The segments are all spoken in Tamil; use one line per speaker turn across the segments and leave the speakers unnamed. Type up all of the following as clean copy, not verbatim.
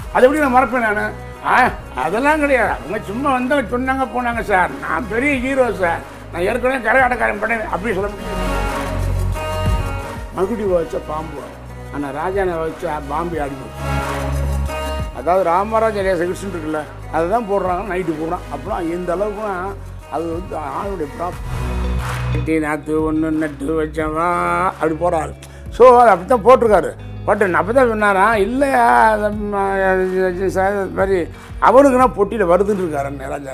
அது எப்படி நான் மறப்பேன் நான்? அதெல்லாம் கிடையாது. அவங்க சும்மா வந்து சொன்னாங்க போனாங்க சார். நான் பெரிய ஹீரோ சார். நான் ஏற்கனவே கரகாட்டக்காரன் பண்ணேன் அப்படி சொல்ல முடியாது. மகுடி வச்ச பாம்பு, ஆனால் ராஜானை வச்ச பாம்பு ஆடி போச்சு. அதாவது ராமராஜ செக்ஷன் இருக்குல்ல, அதை தான் போடுறாங்க நைட்டு போடுறான். அப்புறம் இந்த அளவுக்குனா அது வந்து ஆளுடைய ப்ராப்ளம். நாற்று ஒன்று நட்டு வச்சவா அப்படி போடுறாரு. ஸோ அது அப்படி தான் போட்டிருக்காரு. பட் அப்போ தான் சொன்னாரா இல்லையா மாதிரி அவனுக்குன்னா பொட்டியில் வருதுன்னு இருக்காரு ராஜா.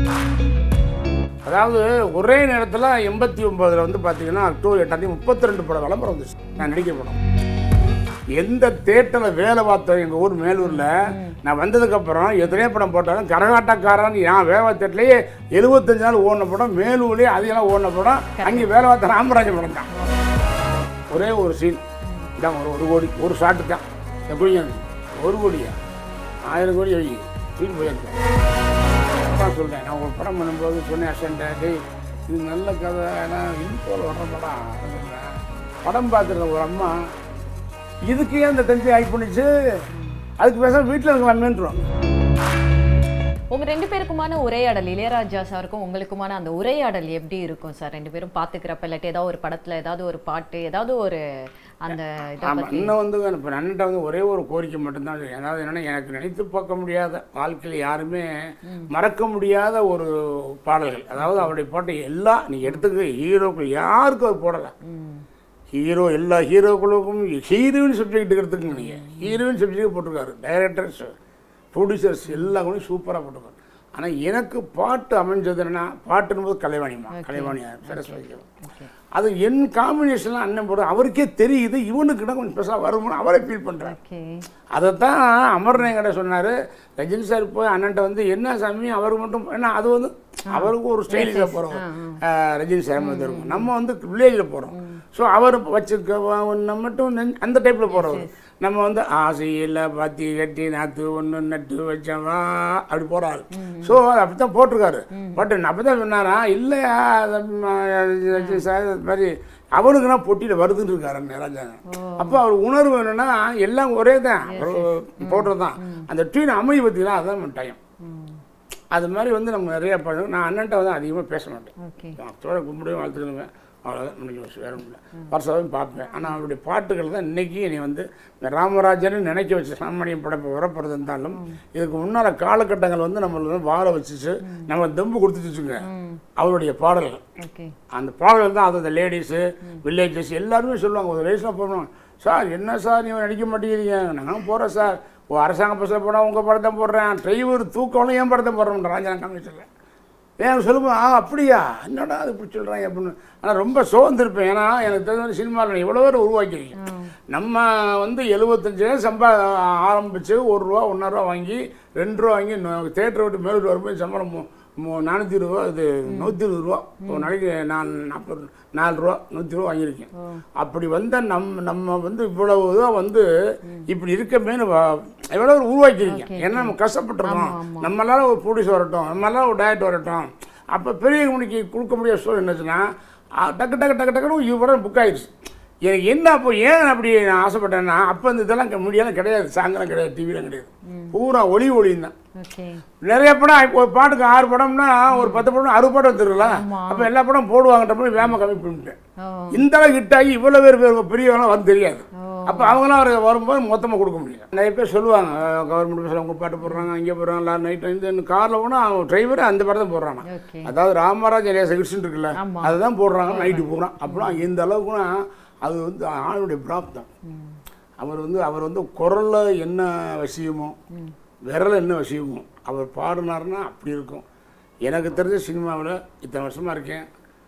அதாவது ஒரே நேரத்தில் 89 வந்து பார்த்தீங்கன்னா அக்டோபர் 8 32 படம் விளம்பரம் வந்துச்சு. நான் நடிக்க படம் எந்த தேட்டரில் வேலை பார்த்தோம் எங்கள் ஊர் மேலூரில். நான் வந்ததுக்கப்புறம் எத்தனையோ படம் போட்டாலும் கரகாட்டக்காரன் என் வேலை தேட்டர்லேயே 75 நாள் ஓடின படம், மேலூர்லேயே அதிகமாக ஓடின படம் அங்கே வேலை பார்த்த ராமராஜ படம் தான். ஒரே ஒரு சீன் தான், ஒரு கோடி ஒரு ஷாட்டு தான். எப்படி 1 கோடியா 1000 கோடி வை சீன் போயிருக்கேன். அதான் சொல்கிறேன். நான் ஒரு படம் பண்ணும்போது சொன்னேன் அசன்ட்டு, இது நல்ல கதை, நான் இன்ஃபோவில் வர்ற படம். படம் பார்க்குற ஒரு அம்மா இதுக்கு ஏன் இந்த தஞ்சை ஆகி பண்ணிச்சு, அதுக்கு பேச வீட்டில் இருக்கலாமேன்றோம்.
உங்க 2 பேருக்குமான உரையாடல், இளையராஜா சாருக்கும் உங்களுக்குமான அந்த உரையாடல் எப்படி இருக்கும் சார்? 2 பேரும் பார்த்துக்கிறப்ப இல்லாட்டி ஏதாவது ஒரு படத்தில் ஏதாவது ஒரு பாட்டு ஏதாவது ஒரு அந்த
இன்னும் வந்து இப்போ நன்னிட்ட வந்து ஒரே ஒரு கோரிக்கை மட்டும்தான். அதாவது என்னென்னா, எனக்கு நினைத்து பார்க்க முடியாத வாழ்க்கையில் யாருமே மறக்க முடியாத ஒரு பாடல்கள். அதாவது அவருடைய பாட்டை எல்லாம் நீங்கள் எடுத்துக்க ஹீரோக்கள் யாருக்கும் அவர் போடலை. ஹீரோ எல்லா ஹீரோக்களுக்கும் ஹீரோயின் சப்ஜெக்ட் எடுத்துக்கங்க. நீங்கள் ஹீரோயின் சப்ஜெக்ட் போட்டிருக்காரு. டைரக்டர்ஸ் ப்ரொடியூசர்ஸ் எல்லாம் கூட சூப்பராக போட்டிருக்காரு. ஆனால் எனக்கு பாட்டு அமைஞ்சது என்னென்னா, பாட்டுன்னு போது கலைவாணிமா, கலைவாணியா சரஸ்வதி. அது என் காம்பினேஷன்லாம் அண்ணன் போடுறது அவருக்கே தெரியுது. இவனுக்கிட்ட கொஞ்சம் பெருசாக வருமானு அவரே ஃபீல் பண்ணுறாரு. அதை தான் அமர்நாயக் கடை சொன்னார். ரஜினி சார் போய் அண்ணன்ட்ட வந்து என்ன சாமி அவருக்கு மட்டும், ஏன்னா அது வந்து அவருக்கு ஒரு ஸ்டைலில் போகிறோம். ரஜினி சார் வந்து இருக்கும், நம்ம வந்து வில்லேஜில் போகிறோம். ஸோ அவர் வச்சுருக்க நம்ம மட்டும் அந்த டைப்பில் போகிறவர். நம்ம வந்து ஆசையில் பாத்தி கட்டி நாற்று ஒன்று நட்டு வச்சவா அப்படி போகிறாரு. ஸோ அது அப்படி தான் போட்டிருக்காரு. பட் அப்போ தான் சொன்னாரா இல்லையா சார் மாதிரி அவனுக்குன்னா பொட்டியில் வருதுன்னு இருக்காரு ராஜா. அப்போ அவர் உணர்வு என்னென்னா எல்லாம் ஒரே தான் போடுறது தான். அந்த ட்யூன் அமைதி பார்த்தீங்கன்னா அதுதான் டைம். அது மாதிரி வந்து நம்ம நிறையா பண்ணுவோம். நான் அண்ணன்ட்ட வந்து அதிகமாக பேச மாட்டேன். தோட கும்பிடுவேன், வாழ்த்துக்கணுங்க, அவ்வளோதான் முடிஞ்சு வச்சு வேறு இல்லை. வருஷம் பார்ப்பேன். ஆனால் அவருடைய பாட்டுகள் தான் இன்றைக்கி என்னை வந்து ராமராஜன்னு நினைக்க வச்சு சாமானிய படைப்பு வரப்படுறது இருந்தாலும் இதுக்கு முன்னால் காலகட்டங்கள் வந்து நம்மளை வாழ வச்சுச்சு, நம்ம தெம்பு கொடுத்துட்டு வச்சுங்க அவருடைய பாடல்கள். அந்த பாடல்கள் தான் அது அந்த லேடிஸு வில்லேஜஸ் எல்லாருமே சொல்லுவாங்க. ஒரு லேடிஸ்லாம் போகணும் சார், என்ன சார் நீங்கள் நடிக்க மாட்டேங்கிறீங்க, நான் போகிறேன் சார், அரசாங்க பஸ்ஸில் போனால் உங்கள் படத்தை போடுறேன், டிரைவர் தூக்கணும் என் படத்தை போடுறேன் ராஜா கமிஷனில். ஏன் சொல்லும்போது அப்படியா என்னடா அது இப்படி சொல்கிறாங்க அப்படின்னு. ஆனால் ரொம்ப சோர்ந்திருப்பேன். ஏன்னா எனக்கு தெரிஞ்ச சினிமாவில் எவ்வளோ பேர் உருவாக்கியிருக்கேன். நம்ம வந்து 75 ஆரம்பித்து ₹1 1.5 வாங்கி 2 வாங்கி தேட்டரை விட்டு மேலூர் வரும்போது சம்பளம் 420 இது 120 ஒரு நாளைக்கு நான் 4 ரூபா 100 வாங்கியிருக்கேன். அப்படி வந்த நம்ம வந்து இவ்வளவு தான் வந்து இப்படி இருக்கமேனு எவ்வளோ உருவாக்கியிருக்கேன். ஏன்னா நம்ம கஷ்டப்பட்டுருக்கோம். நம்மளால ஒரு ப்ரொடியூசர் வரட்டும், நம்மளால ஒரு டைரக்டர் வரட்டும். அப்போ பெரிய கம்பெனிக்கு கொடுக்க முடியாத சூழல் என்னச்சுன்னா டக்கு டக்கு டக்கு டக்குன்னு இவ்வளோ புக் ஆகிடுச்சு. எனக்கு என்ன அப்போ ஏன் அப்படி நான் ஆசைப்பட்டேன்னா, அப்போ இந்த இதெல்லாம் மீடியாலாம் கிடையாது, சாயங்காலம் கிடையாது, டிவிலாம் கிடையாது, பூரா ஒளியும் தான். நிறைய படம் ஒரு பாட்டுக்கு 6 படம்னா ஒரு 10 படம் 60 படம் வந்துருக்குல்ல. அப்போ எல்லா படம் போடுவாங்கன்ற போய் வேம கம்மி பண்ணிட்டேன். இந்த அளவுக்கு ஹிட் ஆகி இவ்வளோ பேர் பெரியவங்களாம் வந்து தெரியாது. அப்போ அவங்களாம் வரும்போது மொத்தமாக கொடுக்க முடியும். நிறைய பேர் சொல்லுவாங்க கவர்மெண்ட் பஸ்ஸில் அவங்க பாட்டு போடுறாங்க, இங்கே போடுறாங்க, நைட்டு இந்த காரில் போனால் அவங்க டிரைவர் அந்த படம் தான் போடுறாங்க. அதாவது ராமராஜ் செக்ஷன் இருக்குல்ல, அதுதான் போடுறாங்க நைட்டு போகிறான். அப்புறம் இந்த அளவுக்குன்னா அது வந்து ஆளுடைய பிராப்தம். அவர் வந்து குரலில் என்ன விஷயமோ விரல் என்ன விஷயமோ அவர் பாடினார்னா அப்படி இருக்கும். எனக்கு தெரிஞ்ச சினிமாவில் இத்தனை வருஷமாக இருக்கேன்,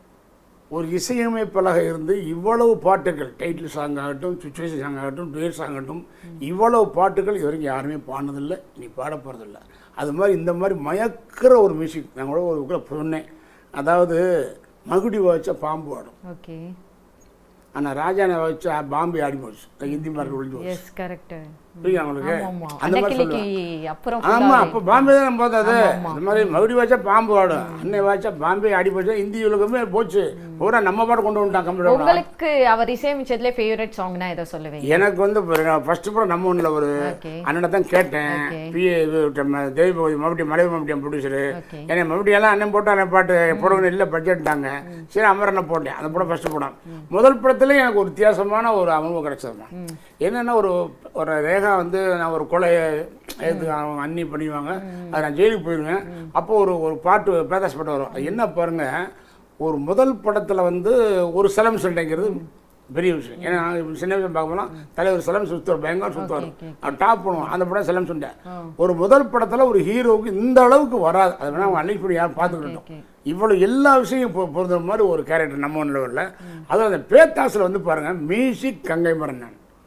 ஒரு இசையமைப்பாளராக இருந்து இவ்வளவு பாட்டுகள், டைட்டில் சாங் ஆகட்டும், சுச்சுவேஷன் சாங் ஆகட்டும், டூயட் சாங் ஆகட்டும், இவ்வளவு பாட்டுகள் இது வரைக்கும் யாருமே பாடினதில்லை, நீ பாட போகிறதில்ல. அது மாதிரி இந்த மாதிரி மயக்கிற ஒரு மியூசிக் நான் கூட ஒரு சொன்னேன். அதாவது மகுடி வச்ச பாம்பு ஆடும், ஆனால் ராஜானை வச்சா பாம்பே ஆடி போச்சு, ஹிந்தி மாதிரி ஒழிஞ்சு போச்சு. புரியுது அவங்களுக்கு
ஆமா
அந்த மாதிரி
அன்னைக்கு
சொல்லுவேன்.
அப்புறம்
ஆமாம், அப்போ பாம்பே தான் பார்த்தது. இந்த மாதிரி மறுபடி வாய்ச்சா பாம்பு ஆடும், அன்னை வாய்ச்சா பாம்பே ஆடி போச்சு, இந்தி உலகமே போச்சு, பூரா நம்ம பாட்டு கொண்டு வந்துட்டான் கம்ப்யூட்டர்.
உங்களுக்கு அவர் இசையமைச்சதுல ஃபேவரட் சாங்னா ஏதோ சொல்லுவீங்க?
எனக்கு வந்து ஃபர்ஸ்ட் படம் நம்ம ஒன்றில் ஒரு அண்ணனை தான் கேட்டேன். தேவி பகவதி மறுபடியும் மலைவி மறுபடியும் ப்ரொடியூசரு ஏன்னா மறுபடியெல்லாம் அண்ணன் போட்டு அண்ணன் பாட்டு போடணும் இல்லை பட்ஜெட்டாங்க. சரி அமரனை போட்டேன். அந்த படம் ஃபர்ஸ்ட் படம். முதல் படத்துல எனக்கு ஒரு வித்தியாசமான ஒரு அனுபவம் கிடைச்சதுமா. என்னென்னா ஒரு ரேகா வந்து நான் ஒரு கொலை எது அவங்க அண்ணி பண்ணிடுவாங்க, அது நான் ஜெயிலுக்கு போயிடுவேன். அப்போ ஒரு பாட்டு பேதாஸ் பாட்டு வரும். அது என்ன பாருங்க, ஒரு முதல் படத்தில் வந்து ஒரு சிலம் சண்டைங்கிறது பெரிய விஷயம். ஏன்னா சின்ன விஷயம் பார்க்க போனால் தலைவர் சிலம் சுற்றுவார், பயங்கர சுற்றுவார், டாப் பண்ணுவோம். அந்த படம் சிலம் சண்டை ஒரு முதல் படத்தில் ஒரு ஹீரோவுக்கு இந்த அளவுக்கு வராது. அது வேணா அவங்க அன்னைக்கு யாரும் பார்த்துக்கிட்டோம். இவ்வளோ எல்லா விஷயம் பொறுத்த மாதிரி ஒரு கேரக்டர் நம்ம ஒன்றில் வரல. அதுவும் அந்த பேத்தாஸில் வந்து பாருங்க, மியூசிக் கங்கை மரன்,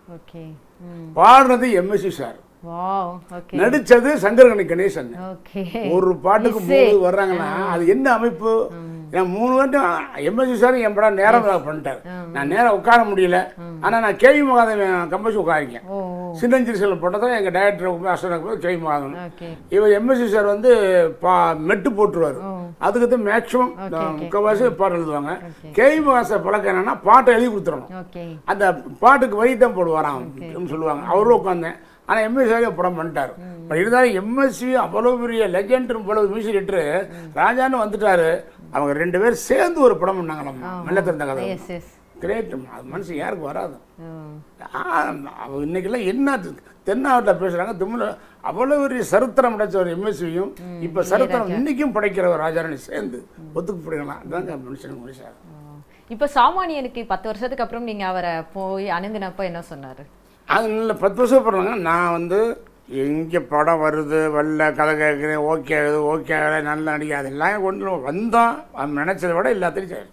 பாடுறது எம்எஸ்சி சார், நடிச்சது சங்கரகணி கணேசன். ஒரு பாட்டுக்கு 3 வர்றாங்கன்னா அது என்ன அமைப்பு? நான் 3 வாட்டும் எம்எஸ்சி சார் என் படம் நேரம் பண்ணிட்டார். நான் நேரம் உட்கார முடியல. ஆனால் நான் கேவி மகாதேவன் கம்போஸ் உட்காரிக்கேன். சின்னஞ்சிரி செல்வம் போட்டதான் எங்கள் டைரக்டர் அசோக் கேவி மகாதேவன். இவர் எம்எஸ்சி சார் வந்து மெட்டு போட்டுருவார். அதுக்கு தான் மேக்சிமம் முக்கால்வாசி பாட்டு எழுதுவாங்க. கேவி மகாதேவன் பழக்கம் என்னன்னா பாட்டை எழுதி கொடுத்துடணும். அந்த பாட்டுக்கு வழி தான் போடுவாராம் சொல்லுவாங்க. அவரும் உட்காந்தேன். ஆனால் எம்எஸ்சியாக படம் பண்ணிட்டார். இருந்தாலும் எம்எஸ்சி அவ்வளோ பெரிய லெஜெண்ட், இவ்வளவு மியூசிக் டைரக்டர் ராஜான்னு வந்துட்டாரு. அவங்க 2 பேரும் சேர்ந்து ஒரு படம் பண்ணாங்க. நம்ம மெல்ல திறந்த கதை கிரேட். அது மனுஷன் யாருக்கு வராது. இன்னைக்கெல்லாம் என்ன தென்னாவட்டில் பேசுகிறாங்க, தமிழ் அவ்வளோ பெரிய சரித்திரம் படைச்ச ஒரு எம்எஸ்சியும் இப்போ சரித்திரம் இன்னைக்கும் படைக்கிற ஒரு ராஜாராணி சேர்ந்து ஒத்துக்கு போடுக்கலாம். அதுதாங்க மனுஷன்.
இப்போ சாமானியனுக்கு 10 வருஷத்துக்கு அப்புறம் நீங்கள் அவரை போய் அணுகுனப்போ என்ன சொன்னார்?
அது நல்ல 10 வருஷம் போடுறாங்க. நான் வந்து எங்கே படம் வருது வரல, கதை கேட்குறேன், ஓகே ஆகுது, ஓகே ஆகலை, நல்லா நடிக்க, அதெல்லாம் கொண்டு வந்தோம். அவன் நினச்சதை விட எல்லாத்தையும் சரி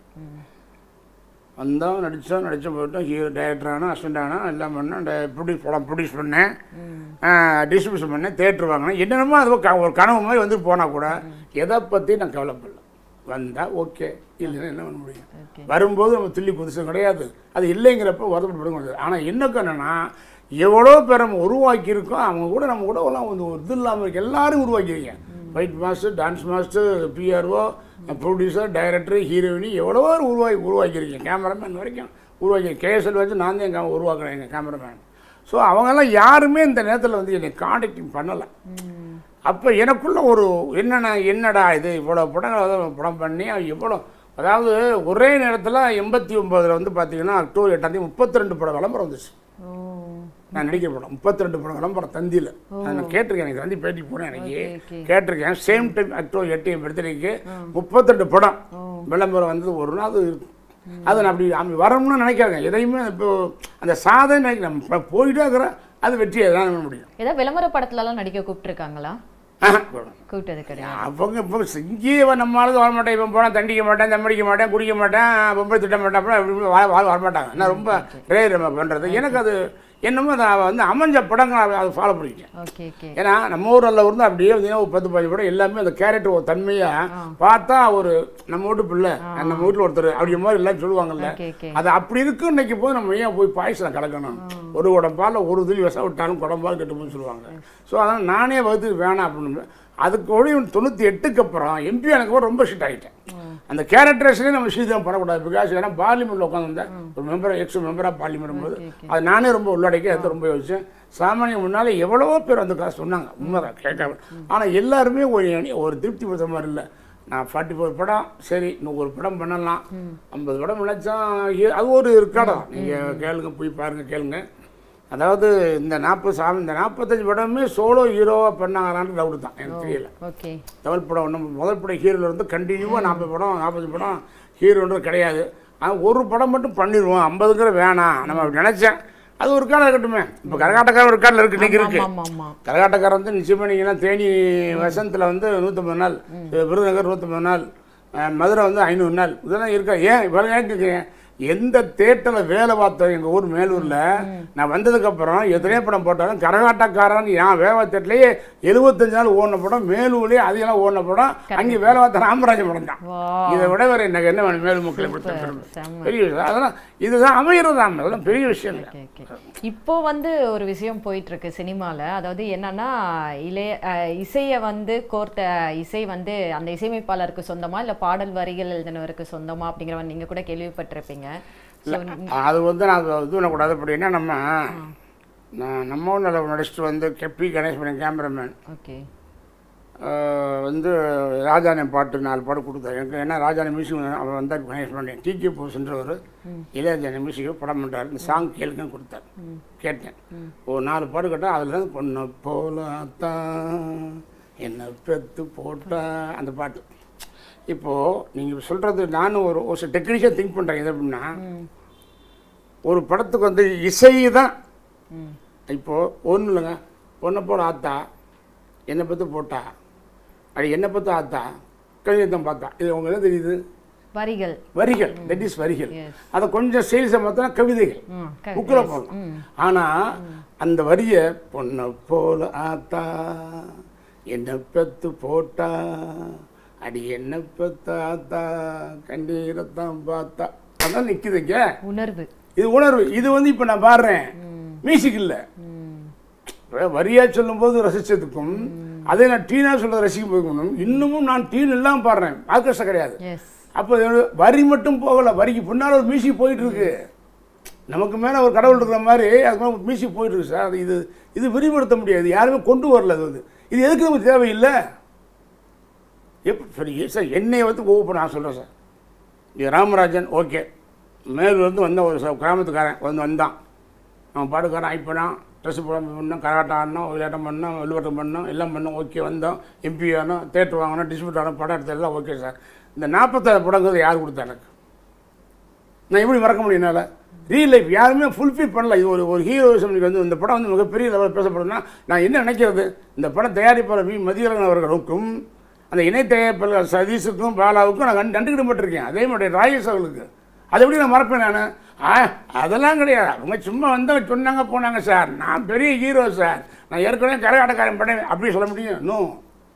வந்தோம், நடித்தோம் போயிட்டோம். ஹீரோ டைரக்டர் ஆனோம், அசிஸ்டன்ட் ஆனோம், எல்லாம் பண்ணோம். படம் ப்ரொடியூஸ் பண்ணேன், டிஸ்ட்ரிபியூஷன் பண்ணேன், தேட்டர் வாங்கினேன். என்னென்னமோ அது ஒரு கனவு மாதிரி வந்து போனால் கூட எதை பற்றி நான் கவலைப்படல. வந்தால் ஓகே, இல்லைன்னா என்ன பண்ண முடியும்? வரும்போது நம்ம துள்ளி குதிச்சது கிடையாது. அது இல்லைங்கிறப்ப வருத்தப்பட முடியாது. ஆனால் என்னக்கு என்னென்னா, எவ்வளோ பேர் நம்ம உருவாக்கியிருக்கோம், அவங்க கூட நம்ம கூட எல்லாம் வந்து ஒரு இது இல்லாமல் இருக்கு. எல்லாரும் உருவாக்கியிருக்கேன். Fight master, dance master, PRO, producer, director, ஹீரோயினி எவ்வளோ உருவாக்கியிருக்கேன். கேமராமேன் வரைக்கும் உருவாக்கி கேஎஸ்எல் வச்சு நான் தான் எங்கள் உருவாக்குறேன், எங்கள் கேமராமேன். ஸோ அவங்கெல்லாம் யாருமே இந்த நேரத்தில் வந்து என்னை காண்டாக்டிங் பண்ணலை. அப்போ எனக்குள்ள ஒரு என்னடா இது இவ்வளோ படம் பண்ணி எவ்வளோ, அதாவது ஒரே நேரத்தில் 89 வந்து பார்த்தீங்கன்னா அக்டோபர் 8 32 படம் விளம்பரம் வந்துச்சு. நான் நடிக்கிற படம் 32 படம் விளம்பரம் தந்தியில். நான் கேட்டிருக்கேன், எனக்கு தந்தி பேட்டிக்கு போனேன், எனக்கு கேட்டிருக்கேன். சேம் டைம் அக்டோபர் 8 என் பர்த்டேக்கு 32 படம் விளம்பரம் வந்தது. ஒரு நாள் அது அது நான் அப்படி வரணும்னு நினைக்காங்க. எதையுமே இப்போ அந்த சாதனை நம்ம போயிட்டே இருக்கிறேன், அது வெற்றி எதாவது பண்ண முடியும்.
ஏதாவது விளம்பர படத்துலலாம் நடிக்க கூப்பிட்டுருக்காங்களா? கூப்பிட்டது கிடையாது. அவங்க
இப்போ இங்கேயே நம்மளால வரமாட்டேன், இப்போ போனால் தண்டிக்க மாட்டேன், தம்மடிக்க மாட்டேன், குடிக்க மாட்டேன், ரொம்ப திட்ட மாட்டேன், அப்படி வரமாட்டாங்க. நான் ரொம்ப ரேர் நம்ம பண்ணுறது. எனக்கு அது என்னமோ அதை வந்து அமைஞ்ச படங்கள் அதை ஃபாலோ பண்ணிக்கேன். ஏன்னா நம்ம ஊரில் இருந்து அப்படியே வந்தீங்கன்னா ஒரு 10-15 படம் எல்லாமே அந்த கேரக்டர் ஒரு தன்மையாக பார்த்தா ஒரு நம்ம வீட்டு பிள்ளை, நம்ம வீட்டில் ஒருத்தர் அப்படி மாதிரி எல்லாம் சொல்லுவாங்கல்ல, அது அப்படி இருக்கு. இன்னைக்கு போய் நம்ம ஏன் போய் பாயசம் கலக்கணும், ஒரு குடம்பால் ஒரு துளி விஷம் விட்டாலும் குடம்பால் கெட்டு போய் சொல்லுவாங்க. ஸோ அதனால் நானே வகுத்து வேணாம் அப்படின்னு. அதுக்கு 98க்கு அப்புறம் எம்பி எனக்கு ரொம்ப ஷிட் ஆகிட்டேன். அந்த கேரக்டர்ஸ்லேயே நம்ம விஷயம் பண்ணக்கூடாது. பிகாஸ் ஏன்னா பார்லிமெண்ட்டில் உட்காந்துருந்தேன், ஒரு மெம்பர் எக்ஸ்-மெம்பராக பார்லிமெண்ட் போது அது நானே ரொம்ப உள்ளடக்கி அதை ரொம்ப யோசிச்சேன். சாமானியம் முன்னால் எவ்வளவோ பேர் வந்து காசு சொன்னாங்க, உண்மைதான் கேட்காம. ஆனால் எல்லாருமே ஒரு திருப்தி படுத்த மாதிரி இல்லை. நான் 44 படம், சரி இன்னும் ஒரு படம் பண்ணலாம், 50 படம் நினைச்சா அது ஒரு இருக்காடம். நீங்கள் கேளுங்க, போய் பாருங்கள், கேளுங்க. அதாவது இந்த 45 படமே சோலோ ஹீரோவாக பண்ணாங்களான்னு டவுட் தான், எனக்கு தெரியல. தமிழ் படம் நம்ம முதல் படம் ஹீரோவில் இருந்து கண்டினியூவாக 40 படம் 45 படம் ஹீரோன்றது கிடையாது. ஆனால் ஒரு படம் மட்டும் பண்ணிடுவோம், 50ங்கிற வேணாம் நம்ம அப்படி நினச்சேன். அது ஒரு காலம் இருக்கட்டுமே. இப்போ கரகாட்டக்காரன் ஒரு காலில் இருக்கு, இன்றைக்கி இருக்குது. கரகாட்டக்காரன் வந்து நிச்சயமாக நீங்கள்லாம் தேனி வசந்தில் வந்து 150 நாள், விருதுநகர் 150 நாள், மதுரை வந்து 500 நாள், இதெல்லாம் இருக்கா? ஏன் இவ்வளோ எனக்கு எந்த தேட்டரில் வேலை பார்த்தோம் எங்கள் ஊர் மேலூரில் நான் வந்ததுக்கப்புறம் எத்தனையோ படம் போட்டாலும் கரகாட்டக்காரன் என் வேலை தேட்டர்லேயே 75 நாள் ஓடின படம், மேலூர்லேயே அதிகமாக ஓடின படம் அங்கே வேலை பார்த்த ராமராஜன் படம் தான். இதை விட வேறு எனக்கு என்ன வேணும் மேலும் மக்களை பெரிய விஷயம். அதெல்லாம் இதுதான் அமைகிறதாம், அதெல்லாம் பெரிய விஷயம் இல்லை.
இப்போ வந்து ஒரு விஷயம் போயிட்டு இருக்கு சினிமாவில், அதாவது என்னன்னா இசையை வந்து கோர்த்த இசை வந்து அந்த இசையமைப்பாளருக்கு சொந்தமா இல்லை பாடல் வரிகள் எழுதினவருக்கு சொந்தமா அப்படிங்கிறவன் நீங்கள் கூட கேள்விப்பட்டிருப்பீங்க.
அது வந்து நான் இது பண்ணக்கூடாது. அப்படின்னா நம்ம ஒன்றில் நடிச்சுட்டு வந்து பி கணேசன் கேமராமேன் வந்து ராஜானே பாட்டு 4 பாட்டு கொடுத்தாரு எனக்கு. ஏன்னா ராஜானே மியூசிக் அவர் வந்தார் கணேசன் டிகே போஸ்ன்றவர் இளையராஜானே மியூசிக் படம் பண்ணுறாரு. இந்த சாங் கேளுங்கன்னு கொடுத்தார், கேட்டேன். ஒரு 4 பாட்டு கேட்டால் அதில் தான் பொண்ணை போலத்தான் என்ன பெத்து போட்டா அந்த பாட்டு. இப்போது நீங்கள் சொல்கிறது நானும் ஒரு டெக்னீஷியன் திங்க் பண்ணுறேன். எது அப்படின்னா ஒரு படத்துக்கு வந்து இசை தான். இப்போது ஒன்றும் இல்லைங்க, பொண்ணை போல ஆத்தா என்னை பற்றி போட்டா, அது என்னை பற்றி ஆத்தா கவிதம் பார்த்தா, இது உங்களுக்கு என்ன தெரியுது? வரிகள் தட் இஸ் வரிகள். அதை கொஞ்சம் சேல்ஸை பார்த்தா கவிதைகள் புக்கில் போகலாம். ஆனால் அந்த வரியை பொண்ணை போல ஆத்தா என்னை பெத்து போட்டா அடி என்ன பெத்தாத்தா கண்ணீரத்தான் பார்த்தா, அதான் நிற்குதுங்க உணர்வு. இது உணர்வு. இது வந்து இப்போ நான் பாடுறேன், மியூசிக் இல்லை. வரியா சொல்லும் போது ரசிச்சதுக்கும் அதே நான் டீனா சொல்ல ரசிக்கும் போது இன்னமும் நான் டீன் எல்லாம் பாடுறேன், ஆர்கெஸ்ட்ரா கிடையாது. அப்போ வரி மட்டும் போகல, வரிக்கு பின்னால் ஒரு மியூசிக் போயிட்டு இருக்கு. நமக்கு மேலே ஒரு கடவுள் இருக்கிற மாதிரி அது மாதிரி மியூசிக் போயிட்டு இருக்கு சார். இது விரிவுபடுத்த முடியாது, யாருமே கொண்டு வரல. அது வந்து இது எதுக்கு நமக்கு தேவையில்லை. எப்படி சார் என்னை வந்து ஒவ்வொரு நான் சொல்கிறேன் சார். இது ராமராஜன் ஓகே, மேலூர்லேருந்து வந்த ஒரு கிராமத்துக்காரன் வந்தான். அவன் பாட்டுக்காரன் ஆயிப்பனான், ட்ரெஸ்ஸு பண்ணோம், கராட்டம் ஆடினோம், விளையாட்டம் பண்ணோம், வெள்ளுவட்டம் பண்ணோம், எல்லாம் பண்ணோம். ஓகே வந்தோம், எம்பி ஆனோம், தேட்டர் வாங்கினோம், டிஸ்ட்ரிபியூட் ஆனோம், படம் எடுத்து எல்லாம் ஓகே சார். இந்த 46 படங்கிறது யார் கொடுத்தா எனக்கு? நான் எப்படி மறக்க முடியும் என்னால்? ரியல் லைஃப் யாருமே ஃபுல்ஃபில் பண்ணல. இது ஒரு ஹீரோயிசம் வந்து இந்த படம் வந்து மிகப்பெரிய லெவலில் பேசப்படுதுன்னா நான் என்ன நினைக்கிறது, இந்த படம் தயாரிப்பாளர் மதியழகன் அவர்களுக்கும் அந்த இணை தயாரிப்பாளர் சதீஷுக்கும் பாலாவுக்கும் நான் நன்றிக்கிடப்பட்டிருக்கேன். அதே மாதிரி ராஜேஷ் அவர்களுக்கு. அதை எப்படி நான் மறப்பேன் நான்? அதெல்லாம் கிடையாது. அவங்க சும்மா வந்தவங்க சொன்னாங்க போனாங்க சார், நான் பெரிய ஹீரோ சார், நான் ஏற்கனவே கரகாட்டக்காரன் பண்ணேன் அப்படி சொல்ல முடியும்? இன்னும்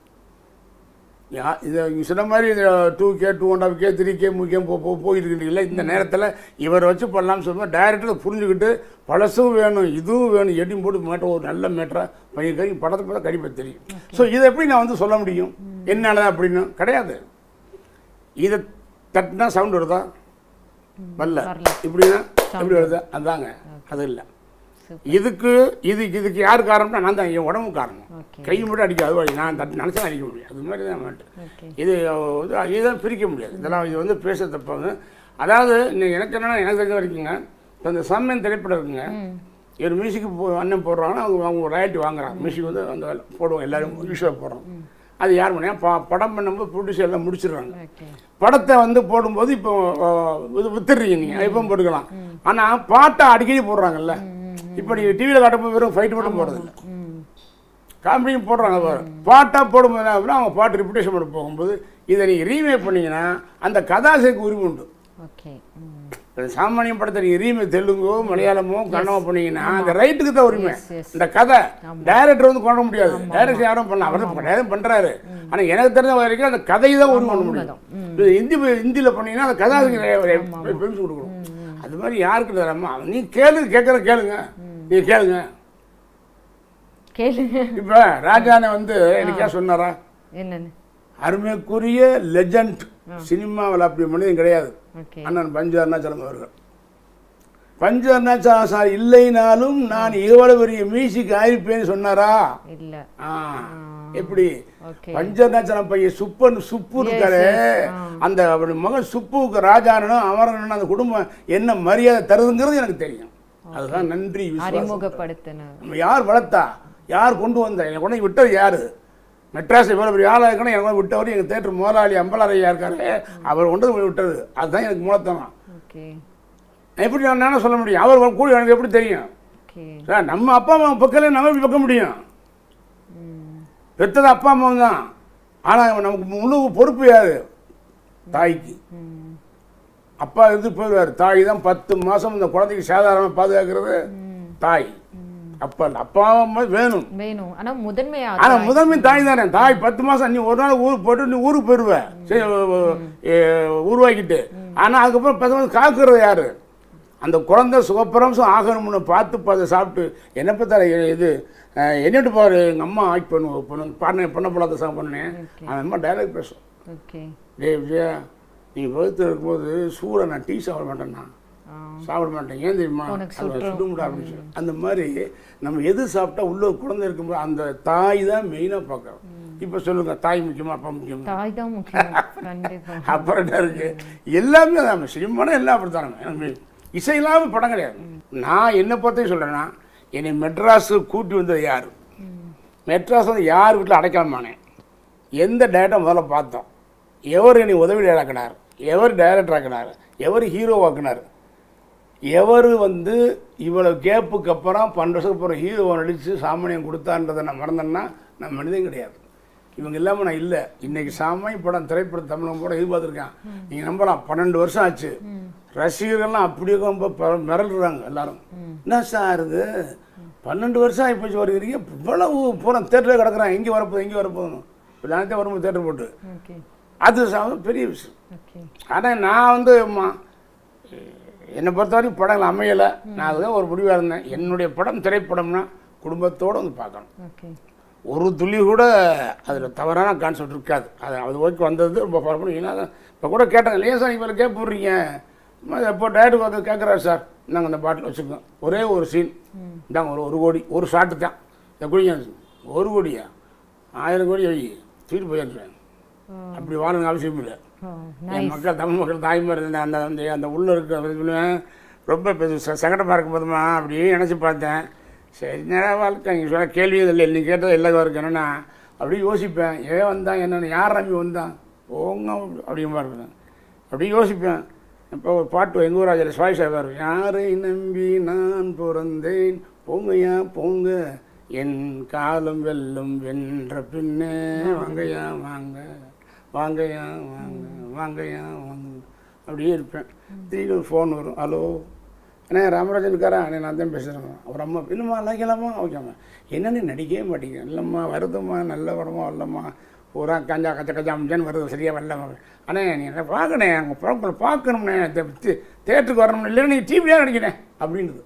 இதை நீங்கள் சொன்ன மாதிரி இந்த 2K 2.5K 3K 3K போயிட்டு இருக்கீங்களா? இந்த நேரத்தில் இவரை வச்சு பண்ணலாம்னு சொல்லுவோம். டைரக்டர் புரிஞ்சுக்கிட்டு பழசும் வேணும் இதுவும் வேணும் எடியும் போட்டு மேட்டர் ஒரு நல்ல மேட்டராக பையன் கறி படத்தை பார்த்தா கண்டிப்பாக தெரியும். ஸோ இதை எப்படி நான் வந்து சொல்ல முடியும் என்னால் தான் அப்படின்னு? கிடையாது. இதை தட்டினா சவுண்ட் வருதா? வரல. இப்படின்னா எப்படி வருது? அதுதாங்க, அது இல்லை. இதுக்கு யார் காரணம்னா நான் தான், என் உடம்பு காரணம். கை மட்டும் அடிக்காது வழி, நான் நினச்சா அடிக்க முடியும். அது மாதிரி தான் மாட்டேன். இதுதான் பிரிக்க முடியாது. இதெல்லாம் இது வந்து பேச தப்பாங்க. அதாவது எனக்கு என்னென்னா, எனக்கு தெரிஞ்ச வரைக்குங்க இப்போ இந்த சம்மன் திரைப்படம் இருக்குங்க, ஒரு மியூசிக்கு அண்ணன் போடுறாங்கன்னா அவங்க ராயல்ட்டி வாங்குறாங்க. மியூசிக் வந்து அந்த போடுவோம், எல்லோரும் யூஸ்வலாக போடுறோம். அது யார் பண்ணா படம் பண்ணும்போது ப்ரொடியூசர் எல்லாம் முடிச்சிடுறாங்க. படத்தை வந்து போடும்போது இப்போ இது வித்துடுறீங்க நீங்கள், எப்போ போட்டுக்கலாம். ஆனால் பாட்டை அடிக்கடி போடுறாங்கல்ல. இப்போ நீங்கள் டிவியில் காட்டும்போது வெறும் ஃபைட்டு மட்டும் போடுறதில்ல, காமெடியும் போடுறாங்க. பாட்டாக போடும்போது என்ன அப்படின்னா அவங்க பாட்டு ரிப்புடேஷன் பண்ண போகும்போது இதை நீங்கள் ரீமேக் பண்ணிங்கன்னா அந்த கதாசைக்கு உரிமை உண்டு. சாமானியம் படத்தை நீங்கள் ரீமேக் தெலுங்கோ மலையாளமோ கன்னடமோ பண்ணீங்கன்னா அந்த ரைட்டுக்கு தான் உரிமை. இந்த கதை டைரக்டர் வந்து கொண்டு முடியாது, டைரக்டர் யாரும் பண்ணலாம், அவர் கிடையாது பண்ணுறாரு. ஆனால் எனக்கு தெரிஞ்ச வரைக்கும் அந்த கதையை தான் உரிமை பண்ண முடியும். ஹிந்தியில் பண்ணீங்கன்னா அந்த கதாசிரியர் பெருசு கொடுக்கணும். அது மாதிரி யாருக்கு தரமா? நீ கேளுங்க நீ கேளுங்க. இப்போ ராஜானை வந்து எனக்கா சொன்னாரா? என்னன்னு? அருமைக்குரிய லெஜண்ட் சினிமாவில் அப்படி மனிதன் கிடையாது. அண்ணன் பஞ்சு அருணாச்சலம் அவர்கள். பஞ்சு அருணாச்சலம் சார் இல்லைனாலும் நான் இவ்வளவு பெரிய மியூசிக் ஆயிருப்பேன்னு சொன்னாரா? இல்லை. எப்படி? பஞ்சு அருணாச்சலம் பையன் சுப்பு இருக்காரு, அந்த மகன் சுப்புவுக்கு ராஜானனும் அமரனும் அந்த குடும்பம் என்ன மரியாதை தருதுங்கிறது எனக்கு தெரியும். அதுதான் நன்றி. நம்ம யார் வளர்த்தா, யார் கொண்டு வந்தா, எனக்கு கொண்டு விட்டது யாரு? மெட்ராஸ் இவ்வளோ பெரிய ஆளாக இருக்கணும், எனக்கு விட்டவர் எங்கள் தேட்டர் முதலாளி அம்பலாரையா இருக்காரு, அவர் கொண்டு விட்டது. அதுதான் எனக்கு மூலத்தனம். எப்படி நான் சொல்ல முடியும்? அவர் கூட எனக்கு எப்படி தெரியும் சார்? நம்ம அப்பா அம்மா பக்கத்தில் நம்ம எப்படி வைக்க முடியும்? பெற்றது அப்பா அம்மா தான். ஆனால் நமக்கு முழு பொறுப்பு யாரு? தாய்க்கு. அப்பா இருந்து போயிடுவார். தாய் தான் 10 மாதம் இந்த குழந்தைக்கு சாதாரணமாக பாதுகாக்கிறது தாய். அப்பா இல்லை, அப்பா அம்மா வேணும்.
ஆனால்
முதன்மை தாய் தானே. தாய் 10 மாதம் நீ ஒரு நாள் ஊருக்கு போட்டு நீ ஊருக்கு போயிடுவேன் சரி உருவாக்கிட்டு. ஆனால் அதுக்கப்புறம் 10 மாதம் காக்குறது யார்? அந்த குழந்தை சுகப்பிரம்சம் ஆகணும்னு பார்த்து சாப்பிட்டு என்ன பார்த்தா இது என்னட்டு பாரு எங்கள் அம்மா ஆக்கி பண்ணுவோம் பண்ண பழத்தை சாப்பிட பண்ணேன். அவன் அம்மா டைலாக் பேசும். விஜயா நீ வகுத்து இருக்கும்போது சூட நான் டீ சாப்பிட மாட்டேன்னா சாப்பிட மாட்டேன். ஏன் தெரியுமா? சுடுமுடா அப்படின்னு சொல்லி. அந்த மாதிரி நம்ம எது சாப்பிட்டா உள்ள குழந்தை இருக்கும்போது அந்த தாய் தான் மெயினாக பார்க்குறோம். இப்போ சொல்லுங்க, தாய் முக்கியமா அப்பா முக்கியமா? அப்புறம் என்ன இருக்கு? எல்லாமே தான் சினிமான எல்லாம் அப்படித்தானே. இசை இல்லாமல் படம் கிடையாது. நான் என்னை பொறுத்தையும் சொல்கிறேன்னா, என்னை மெட்ராஸு கூட்டி வந்தது யார்? மெட்ராஸ் வந்து யார் வீட்டில் அடைக்கலமானேன்? எந்த டேரக்டர் முதல்ல பார்த்தோம்? எவர் என்னை உதவி டைரக்டர், எவர் டைரக்டர் ஆக்கினார், எவர் ஹீரோ ஆக்கினார், எவர் வந்து இவ்வளோ கேப்புக்கு அப்புறம் 12 வருஷத்துக்கு அப்புறம் ஹீரோவை நடித்து சாமானியம் கொடுத்தான்றதை நான் மறந்தேன்னா நான் மனிதன் கிடையாது. இவங்க இல்லாமல் நான் இல்லை. இன்றைக்கி சாமானிய படம் திரைப்படம் தமிழகம் கூட எதிர்பார்த்துருக்கேன். நீங்கள் நம்பலாம், 12 வருஷம் ஆச்சு. ரசிகர்கள்லாம் அப்படியே ரொம்ப மிரள்றாங்க எல்லாரும். என்ன சார் இது 12 வருஷம் ஆகி போச்சு வருகிறீங்க, இவ்வளவு பூரா தேட்டரில் கிடக்குறான், எங்கே வரப்போகுது இப்போ நானே வரும்போது தேட்டர் போட்டு அது பெரிய விஷயம். ஆனால் நான் வந்து என்னை பொறுத்த வரைக்கும் படங்கள் அமையலை. நான் அதுதான் ஒரு முடிவாக இருந்தேன். என்னுடைய படம் திரைப்படம்னா குடும்பத்தோடு வந்து பார்க்கணும். ஒரு துளி கூட அதில் தவறான கான்செப்ட் இருக்காது. அது ஓகே வந்தது ரொம்ப பரவாயில்ல. ஏன்னா இப்போ கூட கேட்டாங்க, இல்லையா சார் நீங்கள் கேட்க போடுறீங்க எப்போ டேரக்டர் வந்து கேட்குறாரு சார், நாங்கள் அந்த பாட்டில் வச்சுருக்கோம். ஒரே ஒரு சீன் இந்தாங்க, ஒரு கோடி ஒரு ஷாட்டு தான் இந்த குடிங்க. 1 கோடியா 1000 கோடி வை தூக்கிட்டு போயிருக்கேன். அப்படி வாழணுங்க அவசியம் இல்லை. என் மக்கள் தமிழ் மக்கள் தாய்மார் அந்த அந்த அந்த உள்ளே இருக்க ரொம்ப சங்கடமாக இருக்கும் போதுமா அப்படியே நினச்சி பார்த்தேன். சரி நேராக வாழ்க்கை நீங்கள் சொல்ல கேள்வியும் இல்லை, நீ கேட்டது எல்லாரும் இருக்கு. என்னென்னா அப்படியே யோசிப்பேன், ஏன் வந்தான் என்னென்ன யார் நம்பி வந்தான் போங்க அப்படிங்கிற இருப்பேன். அப்படியே யோசிப்பேன். இப்போ ஒரு பாட்டு எங்கள் ஊர் ராஜா சுவாய் சார், யாரை நம்பி நான் பிறந்தேன் போங்கய்யா போங்க என் காலம் வெல்லும் வென்ற பின்னே வாங்கய்யா வாங்க வாங்கய்யா வாங்க வாங்கய்யா வாங்க அப்படியே இருப்பேன். திடீர்னு ஒரு ஃபோன் வரும், ஹலோ அண்ணே ராமராஜன் இருக்காரா? அண்ணே நான் தான் பேசுகிறேன். அவர் அம்மா இல்லைம்மா நடிக்கலாமா? ஓகேம்மா. என்னென்னு நடிக்கவே மாட்டேங்க. இல்லைம்மா வருதும்மா, நல்ல படமா வரலம்மா, பூரா கஞ்சா கச்சா அமைச்சான்னு வருது, சரியாக வரலம்மா. அண்ணே நீ என்ன பார்க்கணே, அங்கே படங்களை பார்க்கணும்ண்ணே, தேட்டருக்கு வரணும்னு இல்லைன்னா நீ டிவியாக நடிக்கிறேன் அப்படின்றது.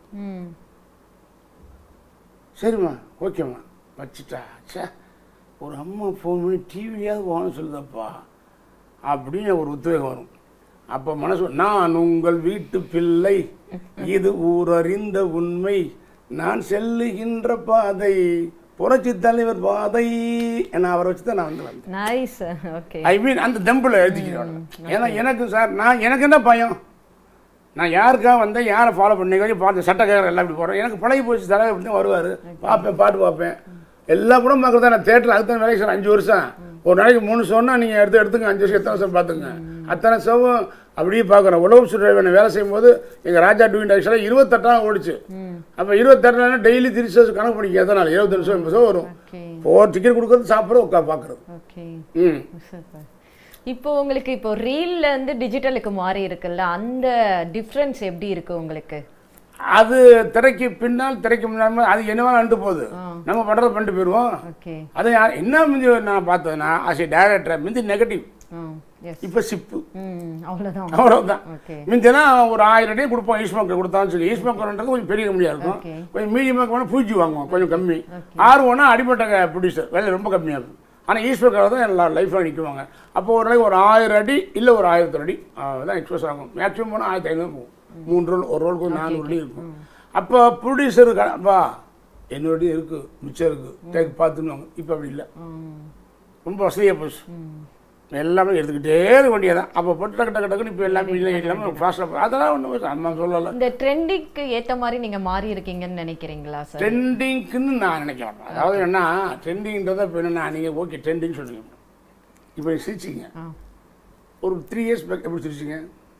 சரிம்மா ஓகேம்மா வச்சுட்டா. சே ஒரு அம்மா ஃபோன் பண்ணி டிவியாவது போகணும்னு சொல்லுதப்பா அப்படின்னு ஒரு உத்வேகம் வரும். அப்போ மனசு, நான் உங்கள் வீட்டு பிள்ளை, இது ஊரறிந்த உண்மை, நான் செல்லுகின்ற பாதை புரட்சி தலைவர் பாதை என்ன அவரை வச்சு தான் நான் வந்து வந்தேன். ஐ மீன் அந்த தெம்பில் எழுதிக்கிறேன். ஏன்னா எனக்கு சார் எனக்கு என்ன பயம், நான் யாருக்காக வந்தேன், யாரை ஃபாலோ பண்ணி பார்த்து சட்டக்காரர் எல்லாம் இப்படி போகிறேன். எனக்கு பழகி போச்சு. தலைவர் இப்படி தான் வருவார், பார்ப்பேன், பாட்டு பார்ப்பேன், எல்லா படம் பார்க்குறது தான். நான் தேட்டரில் அதுதான் வேலைக்கு சார் 5 வருஷம், ஒரு நாளைக்கு 3 ஷோன்னா நீங்கள் எடுத்துங்க, 5 வருஷம் எத்தனை வருஷம் பார்த்துங்க. அத்தனை ஷோவும் அப்படியே பார்க்குறேன். உலகம் சுற்றுலா வேலை செய்யும்போது எங்கள் ராஜா டூயின் டைரக்ஷனில் 28 ஓடிச்சு. அப்போ 28 டெய்லி 30 ஷோஸ் கணக்கு பண்ணிக்க, எத்தனை நாள் 22 ஷோ 80 ஷோ வரும். ஒரு டிக்கெட் கொடுக்குறது, சாப்பிட்றது, உட்காந்து பார்க்குறது.
இப்போ உங்களுக்கு இப்போ ரீல்ல இருந்து டிஜிட்டலுக்கு மாறி இருக்குல்ல, அந்த டிஃப்ரென்ஸ் எப்படி இருக்கு உங்களுக்கு?
அது திரைக்கு பின்னால் திரைக்கு முன்னாடி அது என்னவா நடந்து போகுது, நம்ம பண்றதை பண்ணிட்டு போயிடுவோம். அது என்ன முந்தி நான் பார்த்ததுன்னா ஆஸ் ஏ டைரக்டர் முந்தி நெகட்டிவ், இப்போ சிப்பு அவ்வளோதான். முந்தினா ஒரு 1000 அடி கொடுப்போம், ஈஸ்மோக்கர் கொடுத்தான்னு சொல்லி. ஈஸ்மோக்கர்ன்றது கொஞ்சம் பெரிய கம்மியாக இருக்கும், கொஞ்சம் மீடியமாக வேணால் பூஜி வாங்குவோம், கொஞ்சம் கம்மி. ஆர்வம்னா அடிப்பட்ட ப்ரொடியூசர் வேலை ரொம்ப கம்மியாக இருக்கும். ஆனால் ஈஸ்வரக்காக தான் எல்லா லைஃப்பாக நிற்குவாங்க. அப்போ ஒரு நாளைக்கு ஒரு 1000 அடி இல்லை ஒரு 1000 அடி தான் எக்ஸ்பிரஸ் ஆகும். மேக்ஸிமம் போனால் 1500 போகும். 3 ரோல், ஒரு ரோலுக்கு 400 அடி இருக்கும். அப்போ ப்ரொடியூசருக்கு அப்பா என்னோட அடி இருக்குது, மிச்சம் இருக்குது, டேக் பார்த்துன்னு. இப்போ அப்படி இல்லை, ரொம்ப வசதியாக போச்சு. எல்லாமே எடுத்துக்கிட்டே இருக்க வேண்டியதான். அப்போ போட்டு டக்கு டக்கு டக்குன்னு இப்போ எல்லாமே இல்லை, எல்லாமே ஃபாஸ்ட்டாக. அதெல்லாம் ஒன்றும் அம்மா சொல்லலை.
இந்த ட்ரெண்டிங்க்கு ஏற்ற மாதிரி நீங்கள் மாறி இருக்கீங்கன்னு நினைக்கிறீங்களா சார்?
ட்ரெண்டிங்க்குன்னு நான் நினைக்க மாட்டேன். அதாவது என்ன ட்ரெண்டிங்கிறத இப்போ என்னென்னா, நீங்கள் ஓகே ட்ரெண்டிங் சொல்லுங்க. இப்போ சிரிச்சிங்க, ஒரு 3 இயர்ஸ் பேக் எப்படி சிரிச்சிங்க?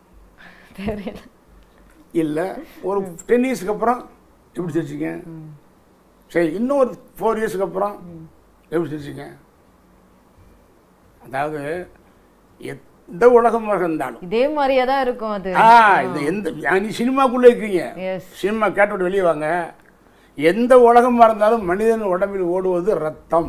இல்லை ஒரு 10 இயர்ஸ்க்கு அப்புறம் எப்படி சிரிச்சிங்க? சரி இன்னும் ஒரு 4 இயர்ஸ்க்கு அப்புறம் எப்படி சிரிச்சிங்க? அதாவது இந்த உலகமாக இருந்தாலும்
இதே மாதிரியே தான் இருக்கும் அது.
இது எந்த நீ சினிமாக்குள்ளே இருக்கீங்க, சினிமா கேட்டு வெளியே வாங்க. எந்த உலகமாக இருந்தாலும் மனிதன் உடம்பில் ஓடுவது ரத்தம்,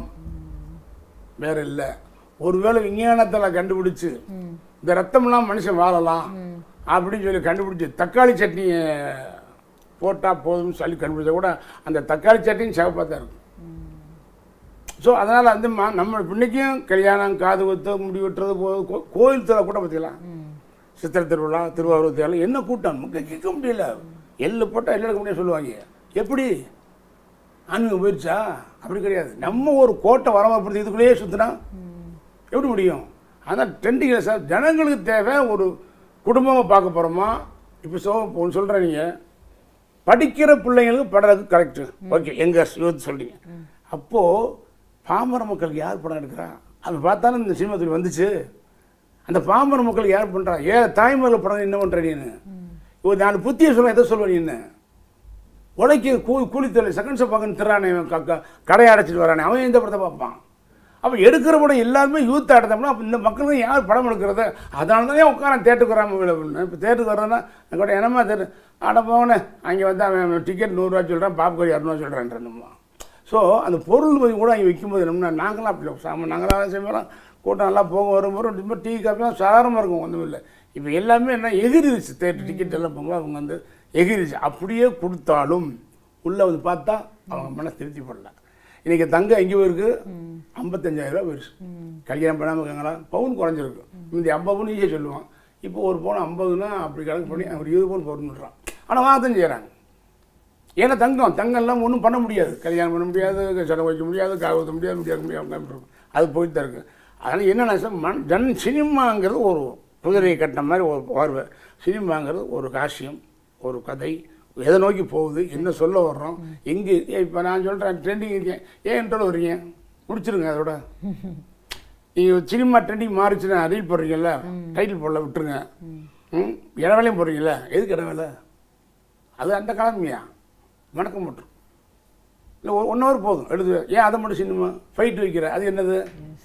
வேற இல்லை. ஒருவேளை விஞ்ஞானத்தில் கண்டுபிடிச்சு இந்த ரத்தம்லாம் மனுஷன் வாழலாம் அப்படின்னு சொல்லி கண்டுபிடிச்சி தக்காளி சட்னியை போட்டால் போதும்னு சொல்லி கண்டுபிடிச்சா கூட அந்த தக்காளி சட்னியும் சிவப்பாக தான் இருக்கும். ஸோ அதனால் வந்து நம்ம இன்னைக்கும் கல்யாணம், காது குத்து, முடி வெட்டுறது, கோயில் திருவிழா கூட பார்த்திக்கலாம், சித்திரை திருவிழா, திருவாரூர் திருவிழா, என்ன கூட்டம் கேட்க முடியல. எள்ளு போட்டால் எல்லாம் எடுக்க முடியாது சொல்லுவாங்க. எப்படி ஆன்மீகம் போயிடுச்சா? அப்படி கிடையாது. நம்ம ஒரு கோட்டை வரமாப்படுத்தி இதுக்குள்ளேயே சுற்றினா எப்படி முடியும்? அதான் ட்ரெண்டிங் சார். ஜனங்களுக்கு தேவை ஒரு குடும்பமாக பார்க்க போகிறோமா? இப்போ ஒன்று சொல்கிறேன், நீங்கள் படிக்கிற பிள்ளைங்களுக்கு படுறதுக்கு கரெக்டு, ஓகே, எங்கள் யூத் சொல்கிறீங்க. அப்போது பாமர மக்களுக்கு யார் படம் எடுக்கிறா? அது பார்த்தாலும் இந்த சினிமா துறை வந்துச்சு. அந்த பாமர மக்களுக்கு யார் பண்ணுறா? தாய்மர்கள் படம் என்ன பண்ணுற நீன்னு? இப்போ நான் புத்தியை சொல்ல எதை சொல்லுவேன்? என்ன உழைக்க கூலி தொழில் செகண்ட் ஷோ பார்க்கணும் திறானே, கடையை அடைச்சிட்டு வரானே, அவன் எந்த படத்தை பார்ப்பான்? அப்போ எடுக்கிற படம் எல்லாருமே யூத் ஆடுறோம்னா அப்போ இந்த மக்களுக்கு யார் படம் எடுக்கிறது? அதனால தானே உட்கார தேட்டருக்கு வராமல். இப்போ தேட்டருக்கு வர்றதுன்னா கூட என்னம்மா தேட்டர் ஆட போனேன், அங்கே வந்து அவன் டிக்கெட் 100 ரூபா சொல்கிறான், பாப்கார்ன் 200 சொல்கிறான்றமா. ஸோ அந்த பொருள் மதி கூட அங்கே விற்கும்போது என்னம்னா நாங்களாம் அப்படி சாமான் நாங்களாம் செய்வோம், கூட்டம் நல்லா போக வரும்போது ரொம்ப டீ காஃபிலாம் சாதாரணமாக இருக்கும், ஒன்றும் இல்லை. இப்போ எல்லாமே என்ன எகிரிச்சு, தேட்டர் டிக்கெட் எல்லாம் போகும்போது அவங்க வந்து எகிரிச்சு. அப்படியே கொடுத்தாலும் உள்ளே வந்து பார்த்தா அவங்க மனசு திருப்தி பண்ணல. இன்றைக்கி தங்கம் எங்கே போயிருக்கு? 55,000 ரூபா போயிடுச்சு. கல்யாணம் பண்ணாமல் இருக்காங்களா? பவுன் குறைஞ்சிருக்கு. இந்த 50 பவுன் ஈஸியாக சொல்லுவான். இப்போ ஒரு பவுன் 50னா அப்படி கணக்கு பண்ணி ஒரு 20 பவுன் போடணுன்றான். ஆனால் வாங்கத்தான் செய்கிறாங்க. ஏன்னா தங்கம்லாம் ஒன்றும் பண்ண முடியாது, கல்யாணம் பண்ண முடியாது, செலவு வைக்க முடியாது, காய ஊற்ற முடியாது, அது போயிட்டு தான் இருக்குது. அதனால் என்னென்ன சார், சினிமாங்கிறது ஒரு குதிரையை கட்டின மாதிரி ஒரு பார்வை. சினிமாங்கிறது ஒரு காட்சியம், ஒரு கதை, எதை நோக்கி போகுது, என்ன சொல்ல வர்றோம், எங்கே. இப்போ நான் சொல்கிறேன் ட்ரெண்டிங் இருக்கேன், ஏன் என்கிட்ட வரீங்க, முடிச்சிருங்க. அதோட நீங்கள் சினிமா ட்ரெண்டிங் மாறிச்சுன்னா ரீல் போடுறீங்கல்ல, டைட்டில் போடல விட்டுருங்க. இடவேலையும் போடுறீங்கள, எதுக்கு இடவேலை? அது அந்த கிளம்பியா வணக்கம் மட்டும் இல்லை, 1 ஹவர் போதும் எடுத்து. ஏன் அதை மட்டும் சினிமா ஃபைட் வைக்கிற? அது என்னது?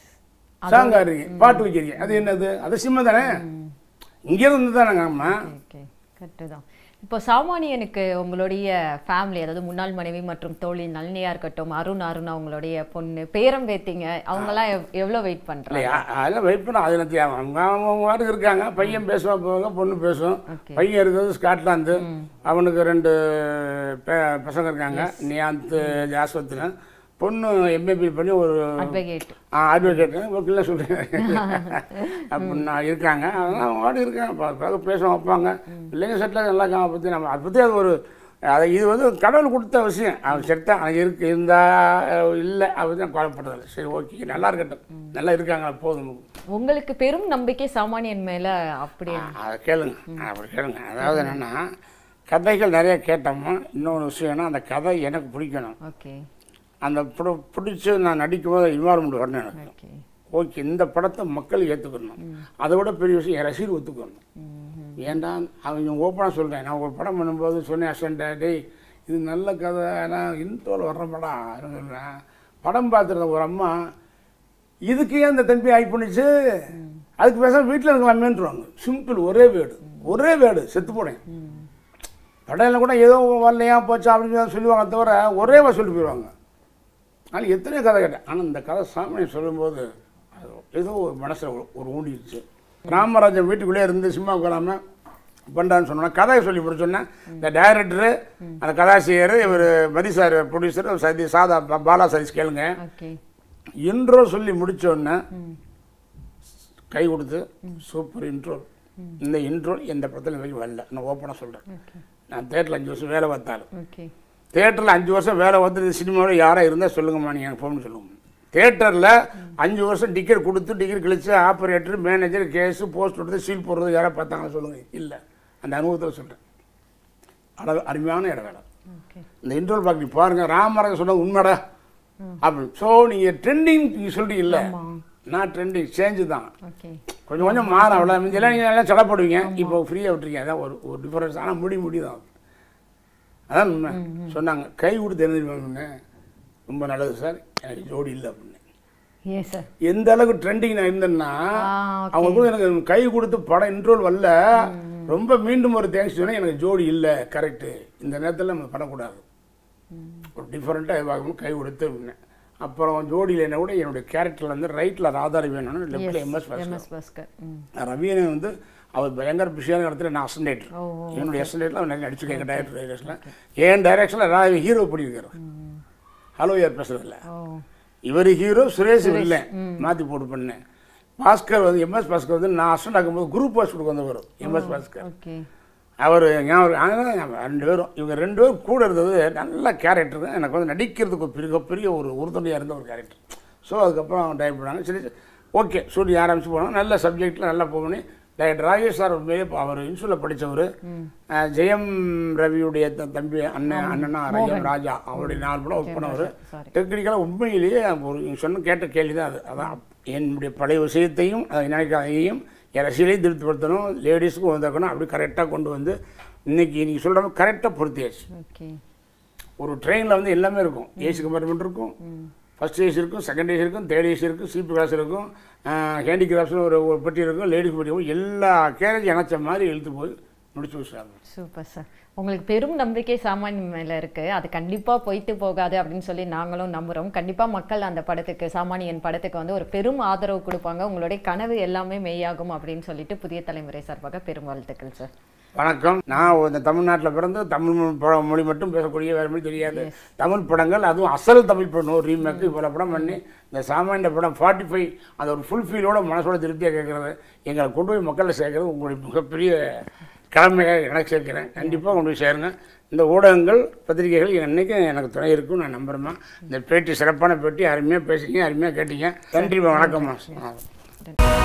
சாங் ஆடுறீங்க, பாட்டு வைக்கிறீங்க, அது என்னது? அது சினிமா தானே, இங்கேருந்து தானேங்க. அம்மா
கரெக்டு தான். இப்போ சாமானியனுக்கு உங்களுடைய ஃபேமிலி, அதாவது முன்னாள் மனைவி மற்றும் தோழி நளினியாக இருக்கட்டும், அருண் அவங்களுடைய பொண்ணு, பேரம் பேத்திங்க, அவங்கெல்லாம் எவ்வளோ வெயிட் பண்ணுறாங்க?
அதெல்லாம் வெயிட் பண்ண அதில் அவங்க வாட்டுக்கு இருக்காங்க. பையன் பேசுவான் போவாங்க, பொண்ணு பேசுவோம். பையன் இருக்கிறது ஸ்காட்லாந்து, அவனுக்கு 2 பசங்க இருக்காங்க, நியாந்த் ஜாஸ்வத்னு. பொண்ணு எம்ஏபி பண்ணி ஒரு அட்வொகேட் இல்லை சொல்கிறேன் அப்படின்னா இருக்காங்க. அதெல்லாம் அவங்க வாட்டி இருக்காங்க, பேசுவாங்க, வைப்பாங்க. பிள்ளைங்க செட்டில் நல்லா இருக்காங்க. அதை பற்றி நம்ம அதை பற்றி அது ஒரு இது வந்து கடவுள் கொடுத்த விஷயம். அவன் செட்டாக அங்கே இருந்தால் இல்லை, அதை பற்றி நான் குழப்பப்பட்டதில்லை. சரி, ஓகே, நல்லா இருக்கட்டும், நல்லா இருக்காங்க, போதும்.
உங்களுக்கு பெரும் நம்பிக்கை சாமானியன் மேலே? அப்படி
அதை கேளுங்க, அப்படி கேளுங்க. அதாவது என்னென்னா, கதைகள் நிறைய கேட்டோம்னா இன்னொரு விஷயம்னா அந்த கதை எனக்கு பிடிக்கணும்.
ஓகே, அந்த
பிடிச்சி நான் நடிக்கும்போது இன்வால்மெண்ட் வரணும் எனக்கு. ஓகே, இந்த படத்தை மக்கள் ஏற்றுக்கணும். அதை விட பெரிய விஷயம் என் ரசிகர் ஒத்துக்கணும். ஏன்டா அவங்க ஓப்பனாக சொல்கிறேன், நான் ஒரு படம் பண்ணும்போது சொன்னேன் அசன்டா, டேய் இது நல்ல கதை, ஆனால் இன்ட்ரோல் வர்ற படம் சொல்கிறேன். படம் பார்த்துருந்த ஒரு அம்மா இதுக்கு ஏன் இந்த தம்பி ஆகி பண்ணிச்சு, அதுக்கு பேச வீட்டில் இருக்கலாமேன்றாங்க. சிம்பிள், ஒரே வேடு செத்து போனேன். படம் கூட ஏதோ வரலையா போச்சா அப்படின்னு சொல்லுவாங்க, தவிர ஒரே சொல்லிட்டு போயிடுவாங்க. ஆனால் எத்தனையோ கதை கேட்டேன். ஆனால் இந்த கதை சாமானியம் சொல்லும்போது அது ஏதோ ஒரு மனசில் ஒரு ஊண்டிடுச்சு. ராமராஜன் வீட்டுக்குள்ளே இருந்து சினிமா உட்காராமல் பண்ணுறான்னு சொன்னோன்னா கதையை சொல்லி போட சொன்னேன். இந்த டைரக்டரு, அந்த கதாசிரியர், இவர் மதிசார் ப்ரொடியூசர், சாதா பாலா சதீஷ் கேளுங்க. இன்ட்ரோ சொல்லி முடித்தோடனே கை கொடுத்து சூப்பர் இன்ட்ரோ. இந்த இன்ட்ரோ எந்த படத்தில் வரைக்கும் வரல, நான் ஓப்பனாக சொல்கிறேன். நான் தேட்டரில் 5 வருஷம் வேலை பார்த்தாலும், தேட்டரில் 5 வருஷம் வேலை வந்து சினிமாவில் யாராக இருந்தால் சொல்லுங்கம்மா, நீங்கள் எனக்கு ஃபோன் சொல்லுங்க. தேட்டரில் 5 வருஷம் டிக்கெட் கொடுத்து டிக்கெட் கழித்து ஆப்ரேட்டர், மேனேஜர், கேஸு, போஸ்ட் கொடுத்து சீல் போடுறது யாராவது பார்த்தாங்களா சொல்லுங்கள். இல்லை, அந்த அனுபவத்தில் சொல்கிறேன். அருமையான இடம் வேலை. இந்த இன்டர்வல் பார்க்க பாருங்கள், ராமராஜன் சொன்னது உண்மைடா அப்படின்னு. ஸோ நீங்கள் ட்ரெண்டிங் நீங்கள் சொல்கிறீங்க, இல்லை நான் ட்ரெண்டிங் சேஞ்சு தான், கொஞ்சம் கொஞ்சம் மாறும். அவ்வளோ மிஞ்செல்லாம் நீங்கள் நல்லா செலப்படுவீங்க, இப்போ ஃப்ரீயாக விட்டுருக்கீங்க. அதான் ஒரு டிஃபரன்ஸ். ஆனால் முடி தான். அதான் உண்மை சொன்னாங்க. கை கொடுத்து எழுந்திருவாங்க, ரொம்ப நல்லது சார், எனக்கு ஜோடி இல்லை அப்படின்னு.
Yes sir.
எந்த அளவுக்கு ட்ரெண்டிங் நான் இருந்தேன்னா அவங்க கூட எனக்கு கை கொடுத்து படம் இன்ட்ரோல் வரல, ரொம்ப மீண்டும் ஒரு தேங்க்ஸ் சொன்னால் எனக்கு ஜோடி இல்லை, கரெக்டு, இந்த நேரத்தில் நம்ம பண்ணக்கூடாது, ஒரு டிஃப்ரெண்ட்டாக பார்க்கணும், கை கொடுத்து இருந்தேன். அப்புறம் ஜோடியில் என்ன கூட என்னுடைய கேரக்டரில் வந்து ரைட்டில் ராதாரவி வேணும்னு, லெஃப்டில் எம்எஸ் பாஸ்கர். ரவியனை வந்து அவர் பயங்கர பிஸியான இடத்துல நான் அசன்டேட்டர், என்னுடைய அசன்டேட்டில் அவர் நடிச்சு கேட்க டைரக்ஷனில் என் டைரக்ஷனில் ராதாரவி ஹீரோ பண்ணியிருக்காரு. ஹலோ யார் பேசுறதில்ல, இவர் ஹீரோ, சுரேஷ் இல்லை, மாற்றி போட்டு பண்ணேன். பாஸ்கர் வந்து எம்எஸ் பாஸ்கர் வந்து நான் அசன்ட் ஆகும்போது குரூப் ஹாஸ்பிட்டலுக்கு வந்து வரும் எம்எஸ் பாஸ்கர். அவர் ஞாபகம் 2 பேரும், இவங்க 2 பேரும் கூட இருந்தது நல்ல கேரக்டர் தான். எனக்கு வந்து நடிக்கிறதுக்கு ஒரு மிகப்பெரிய ஒரு உறுதுணையாக இருந்த ஒரு கேரக்டர். ஸோ அதுக்கப்புறம் டைப் பண்ணாங்க. சரி ஓகே ஷூட்டிங் ஆரம்பிச்சு போனோம். நல்ல சப்ஜெக்டில் நல்லா போகணும். டைரக்டர் ராஜேஷ் சார் உண்மையிலே அவர் இன்சூரில் படித்தவர், ஜெயம் ரவியுடைய தம்பி அண்ணனா ரஜம் ராஜா, அவருடைய 4 படம் ஒர்க் பண்ணவர். டெக்னிக்கலாக உண்மையிலேயே ஒரு சொன்ன கேட்ட கேள்வி தான் அது. அதான் என்னுடைய பழைய விஷயத்தையும் நினைக்காதையும் என் ரசிகளையும் திருப்திப்படுத்தணும், லேடிஸுக்கும் வந்திருக்கணும், அப்படி கரெக்டாக கொண்டு வந்து இன்றைக்கி நீங்கள் சொல்கிற மாதிரி கரெக்டாக பொருத்தியாச்சு. ஒரு ட்ரெயினில் வந்து எல்லாமே இருக்கும், ஏசி கம்பார்ட்மெண்ட் இருக்கும், ஃபஸ்ட் ஏசி இருக்கும், செகண்ட் ஏசி இருக்கும், தேர்ட் ஏசி இருக்கும், ஸ்லீப்பர் கிளாஸ் இருக்கும், ஹேண்டிகிராஃப்ட்னு ஒரு பெட்டி இருக்கும், லேடிஸ் பெட்டி இருக்கும், எல்லா கேரேஜ் இணைச்ச மாதிரி இழுத்து போய் முடிச்சு வச்சாங்க.
Super sir. உங்களுக்கு பெரும் நம்பிக்கை சாமானியன் மேலே இருக்குது, அது கண்டிப்பாக போயிட்டு போகாது அப்படின்னு சொல்லி நாங்களும் நம்புகிறோம். கண்டிப்பாக மக்கள் அந்த படத்துக்கு, சாமானியன் படத்துக்கு வந்து ஒரு பெரும் ஆதரவு கொடுப்பாங்க. உங்களுடைய கனவு எல்லாமே மெய்யாகும் அப்படின்னு சொல்லிட்டு புதிய தலைமுறை சார்பாக பெரும் வாழ்த்துக்கள் சார்.
வணக்கம். நான் இந்த தமிழ்நாட்டில் பிறந்து தமிழ் மொழி மட்டும் பேசக்கூடிய வேறு மொழி தெரியாது. தமிழ் படங்கள், அதுவும் அசல் தமிழ் படம், ஒரு ரீமேக்கு இவ்வளோ படம் பண்ணி இந்த சாமானிய படம் 45 அந்த ஒரு ஃபுல் ஃபீலோட மனசோட திருப்தியாக கேட்குறது, எங்களை கொண்டு போய் மக்களை சேர்க்கறது உங்களுடைய மிகப்பெரிய கடமையாக எனக்கு சேர்க்கிறேன். கண்டிப்பாக கொண்டு போய் சேருங்க. இந்த ஊடகங்கள், பத்திரிகைகள் என்றைக்கும் எனக்கு துணை இருக்கும் நான் நம்புகிறேம்மா. இந்த பேட்டி சிறப்பான பேட்டி, அருமையாக பேசிங்க, அருமையாக கேட்டீங்க. நன்றி, வணக்கம்மா.